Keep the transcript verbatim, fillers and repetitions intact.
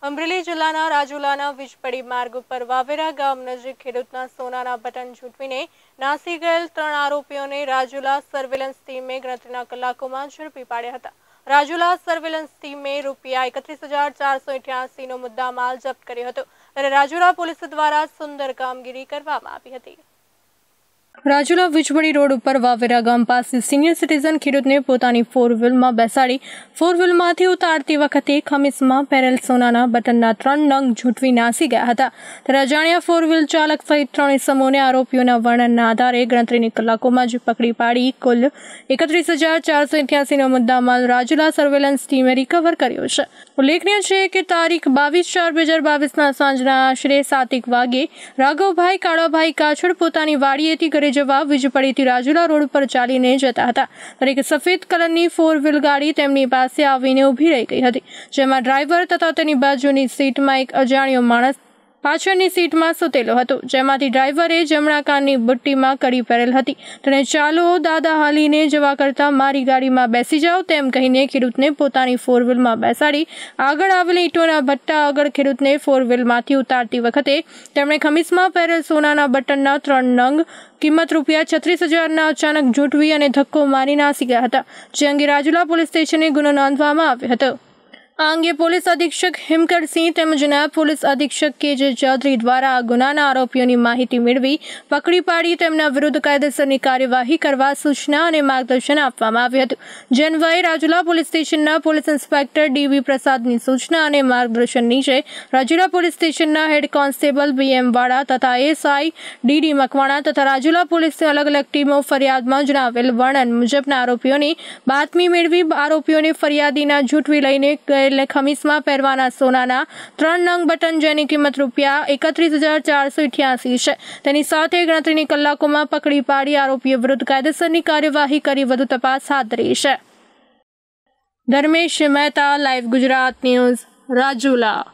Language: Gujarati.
અમરેલી જિલ્લાના રાજુલાના વીજપડી માર્ગ ઉપર વાવેરા ગામ નજીક ખેડૂતના સોનાના બટન ઝૂંટવીને નાસી ગયેલ ત્રણ આરોપીઓને રાજુલા સર્વેલન્સ ટીમે ગણતરીના કલાકોમાં ઝડપી પાડ્યા હતા। રાજુલા સર્વેલન્સ ટીમે રૂપિયા એકત્રીસ હજાર ચારસો અઠ્યાસી નો મુદ્દામાલ જપ્ત કર્યો હતો, ત્યારે રાજુલા પોલીસ દ્વારા સુંદર કામગીરી કરવામાં આવી હતી। રાજુલા વીજપડી રોડ ઉપર વાવેરા ગામ પાસે સિનિયર સિટીઝન ખેડૂતને પોતાની ફોર વ્હીલમાં બેસાડી ફોર વ્હીલમાંથી ઉતારતી વખતે ખમીસમાં પહેરેલ સોનાના બટનના ત્રણ નંગ ઝૂંટવી નાસી ગયા હતા। ત્યારે અજાણ્યા ફોર વ્હીલ ચાલક સહિત ત્રણ ઇસમોને આરોપીઓના વર્ણનના આધારે ગણતરીની કલાકોમાં જ પકડી પાડી કુલ એકત્રીસ હજાર ચારસો અઠ્યાસી નો મુદ્દામાલ રાજુલા સર્વેલન્સ ટીમે રિકવર કર્યો છે। ઉલ્લેખનીય છે કે તારીખ બાવીસ ચાર બે હજાર બાવીસના સાંજના આશરે સાત એક વાગે રાઘવભાઈ કાળાભાઈ કાછડ પોતાની વાડીએથી ઘરે જવા વીજપડીથી રાજુલા રોડ પર ચાલીને જતા હતા, ત્યારે એક સફેદ કલરની ફોર વ્હીલ ગાડી તેમની પાસે આવીને ઊભી રહી ગઈ હતી, જેમાં ડ્રાઈવર તથા તેની બાજુની સીટમાં એક અજાણ્યો માણસ પાછળની સીટમાં સૂતેલો હતો, જેમાંથી ડ્રાઈવરે જમણા કાનની બુટ્ટીમાં કડી પહેરેલ હતી। તેણે ચાલો દાદા હાલીને જવા કરતા મારી ગાડીમાં બેસી જાઓ તેમ કહીને ખેડૂતને પોતાની ફોર વ્હીલમાં બેસાડી આગળ આવેલી ઈંટોના ભટ્ટા આગળ ખેડૂતને ફોર વ્હીલમાંથી ઉતારતી વખતે તેમણે ખમીસમાં પહેરેલ સોનાના બટનના ત્રણ નંગ કિંમત રૂપિયા છત્રીસ હજારના અચાનક ઝૂંટવી અને ધક્કો મારી નાસી ગયા હતા, જે અંગે રાજુલા પોલીસ સ્ટેશને ગુનો નોંધવામાં આવ્યો હતો। આ અંગે પોલીસ અધિક્ષક હિમકરસિંહ તેમજ નાયબ પોલીસ અધિક્ષક કે જે ચૌધરી દ્વારા ગુનાના આરોપીઓની માહિતી મેળવી પકડી પાડી તેમના વિરુદ્ધ કાયદેસરની કાર્યવાહી કરવા સૂચના અને માર્ગદર્શન આપવામાં આવ્યું હતું, જે અન્વયે રાજુલા પોલીસ સ્ટેશનના પોલીસ ઇન્સ્પેક્ટર ડીવી પ્રસાદની સૂચના અને માર્ગદર્શન નીચે રાજુલા પોલીસ સ્ટેશનના હેડ કોન્સ્ટેબલ બી એમ વાડા તથા એએસઆઈ ડીડી મકવાણા તથા રાજુલા પોલીસની અલગ અલગ ટીમો ફરિયાદમાં જણાવેલ વર્ણન મુજબના આરોપીઓની બાતમી મેળવી આરોપીઓને ફરિયાદીના ઝૂંટવી લઈને એટલે ખમીસમાં પહેરવાના સોનાના ત્રણ નંગ બટન જેની કિંમત રૂપિયા એકત્રીસ હજાર ચારસો અઠ્યાસી છે, તેની સાથે ગણતરીની કલાકોમાં પકડી પાડી આરોપીઓ વિરુદ્ધ કાયદેસરની કાર્યવાહી કરી વધુ તપાસ હાથ ધરી છે। Dharmesh Mehta, live Gujarat news, Rajula.